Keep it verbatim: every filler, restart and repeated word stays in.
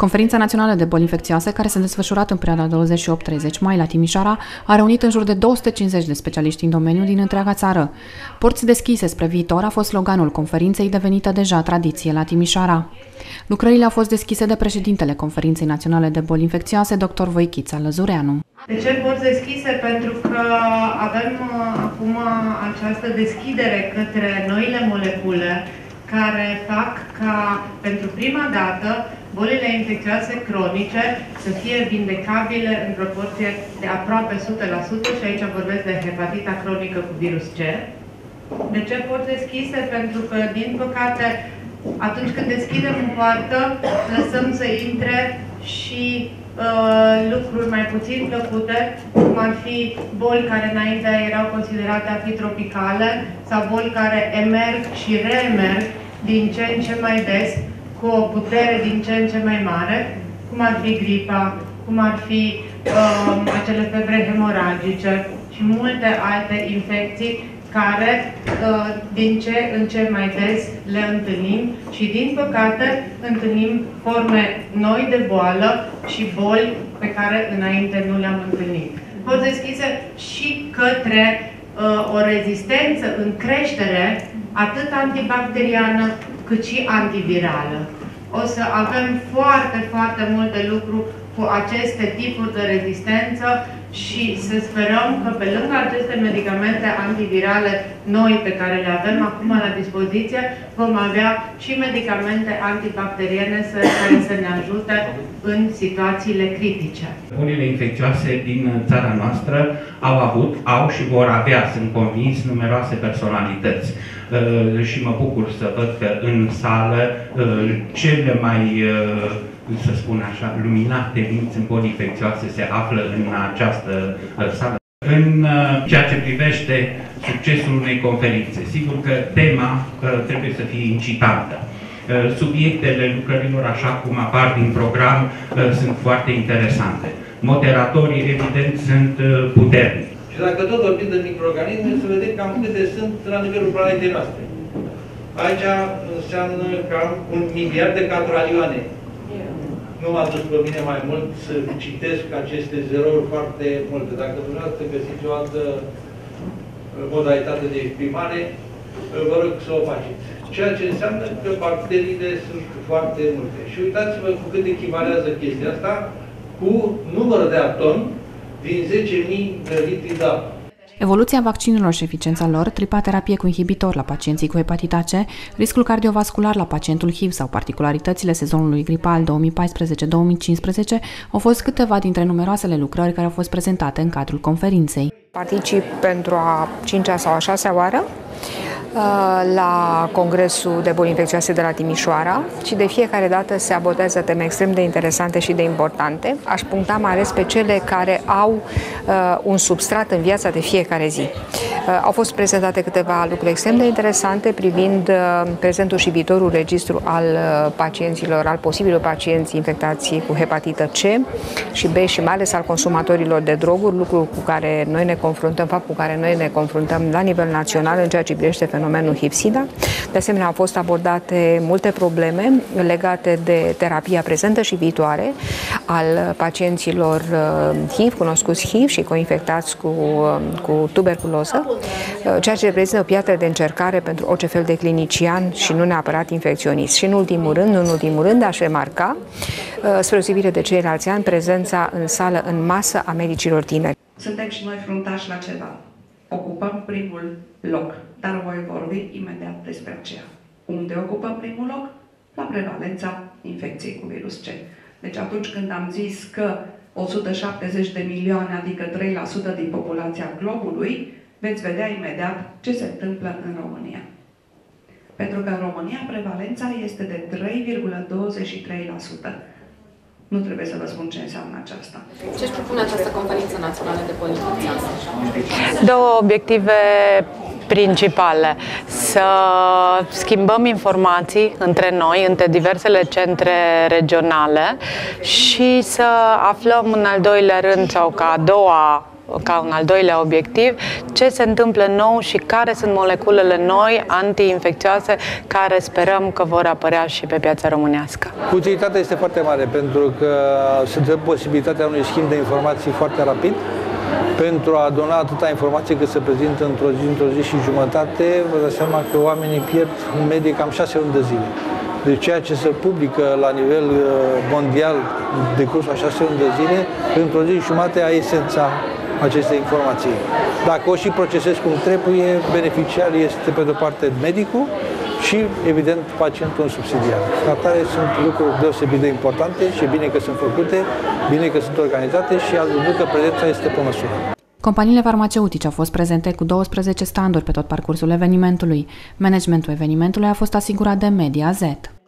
Conferința Națională de Boli Infecțioase, care s-a desfășurat în perioada douăzeci și opt treizeci mai la Timișoara, a reunit în jur de două sute cincizeci de specialiști în domeniu din întreaga țară. Porți deschise spre viitor a fost sloganul conferinței, devenită deja tradiție la Timișoara. Lucrările au fost deschise de președintele Conferinței Naționale de Boli Infecțioase, doctor Voichița Lăzureanu. De ce porți deschise? Pentru că avem acum această deschidere către noile molecule care fac ca, pentru prima dată, bolile infecțioase cronice să fie vindecabile în proporție de aproape o sută la sută și aici vorbesc de hepatita cronică cu virus C. De ce porți deschise? Pentru că, din păcate, atunci când deschidem o poartă, lăsăm să intre și uh, lucruri mai puțin plăcute, cum ar fi boli care înainte erau considerate a fi tropicale sau boli care emerg și reemerg din ce în ce mai des, cu o putere din ce în ce mai mare, cum ar fi gripa, cum ar fi uh, acele febre hemoragice și multe alte infecții care uh, din ce în ce mai des le întâlnim și, din păcate, întâlnim forme noi de boală și boli pe care înainte nu le-am întâlnit. Porți deschise și către uh, o rezistență în creștere, atât antibacteriană cât și antivirală. O să avem foarte, foarte multe lucruri cu aceste tipuri de rezistență și să sperăm că pe lângă aceste medicamente antivirale noi pe care le avem acum la dispoziție, vom avea și medicamente antibacteriene care să ne ajute în situațiile critice. Bolile infecțioase din țara noastră au avut, au și vor avea, sunt convins, numeroase personalități. Uh, și mă bucur să văd că în sală uh, cele mai uh, să spun așa, luminate minți în boli infecțioase se află în această uh, sală. În uh, ceea ce privește succesul unei conferințe, sigur că tema uh, trebuie să fie incitantă. Uh, subiectele lucrărilor, așa cum apar din program, uh, sunt foarte interesante. Moderatorii, evident, sunt uh, puternici. Și dacă tot vorbim de microorganisme, să vedem cam câte sunt la nivelul planetei noastre. Aici înseamnă cam un miliard de catralioane. Nu m-a dus pe mine mai mult să citesc aceste zerouri foarte multe. Dacă dumneavoastră găsiți o altă modalitate de exprimare, vă rog să o faceți. Ceea ce înseamnă că bacteriile sunt foarte multe. Și uitați-vă cu cât echivalează chestia asta cu număr de atomi din zece mii de litri de apă. Evoluția vaccinurilor și eficiența lor, tripaterapie cu inhibitor la pacienții cu hepatita C, riscul cardiovascular la pacientul H I V sau particularitățile sezonului gripal două mii paisprezece două mii cincisprezece au fost câteva dintre numeroasele lucrări care au fost prezentate în cadrul conferinței. Particip pentru a cincea sau a șasea oară la Congresul de Boli Infecțioase de la Timișoara și de fiecare dată se abordează teme extrem de interesante și de importante. Aș puncta mai ales pe cele care au uh, un substrat în viața de fiecare zi. Uh, au fost prezentate câteva lucruri extrem de interesante privind uh, prezentul și viitorul registru al uh, pacienților, al posibilor pacienți infectați cu hepatită C și B și mai ales al consumatorilor de droguri, lucru cu care noi ne confruntăm, fapt cu care noi ne confruntăm la nivel național în ceea ce privește fenomenul H I V-SIDA. De asemenea, au fost abordate multe probleme legate de terapia prezentă și viitoare al pacienților H I V, cunoscuți H I V și coinfectați cu, cu tuberculoză, ceea ce reprezintă o piatră de încercare pentru orice fel de clinician și nu neapărat infecționist. Și în ultimul rând, nu în ultimul rând, aș remarca, spre osebire de ceilalți ani, prezența în sală, în masă, a medicilor tineri. Suntem și noi fruntași la ceva. Ocupăm primul loc, dar voi vorbi imediat despre aceea. Unde ocupăm primul loc? La prevalența infecției cu virus C. Deci atunci când am zis că o sută șaptezeci de milioane, adică trei la sută din populația globului, veți vedea imediat ce se întâmplă în România. Pentru că în România prevalența este de trei virgulă douăzeci și trei la sută. Nu trebuie să vă spun ce înseamnă aceasta. Ce își propune această conferință națională de boli infecțioase? Două obiective principale. Să schimbăm informații între noi, între diversele centre regionale și să aflăm în al doilea rând sau ca a doua ca un al doilea obiectiv, ce se întâmplă nou și care sunt moleculele noi antiinfecțioase care sperăm că vor apărea și pe piața românească. Utilitatea este foarte mare pentru că se dă posibilitatea unui schimb de informații foarte rapid. Pentru a aduna atâta informație cât se prezintă într-o zi, într-o zi și jumătate, vă dați seama că oamenii pierd în medie cam șase luni de zile. Deci ceea ce se publică la nivel mondial de cursul a șase luni de zile, într-o zi și jumătate ai esența acestei informații. Dacă o și procesezi cum trebuie, beneficiar este pe de-o parte medicul și, evident, pacientul subsidiar. Ca atare sunt lucruri deosebit de importante și bine că sunt făcute, bine că sunt organizate și ați văzut că prezența este pe măsură. Companiile farmaceutice au fost prezente cu douăsprezece standuri pe tot parcursul evenimentului. Managementul evenimentului a fost asigurat de Media Z.